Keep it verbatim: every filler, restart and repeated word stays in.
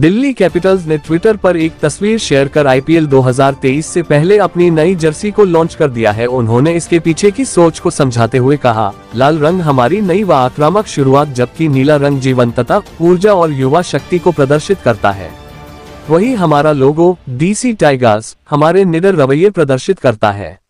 Delhi Capitals ने Twitter पर एक तस्वीर शेयर कर आईपीएल दो हज़ार तेईस से पहले अपनी नई जर्सी को लॉन्च कर दिया है। उन्होंने इसके पीछे की सोच को समझाते हुए कहा, लाल रंग हमारी नई व आक्रामक शुरुआत, जबकि नीला रंग जीवंतता, ऊर्जा और युवा शक्ति को प्रदर्शित करता है। वही हमारा लोगो डीसी टाइगर्स हमारे निडर रवैये प्रदर्शित करता है।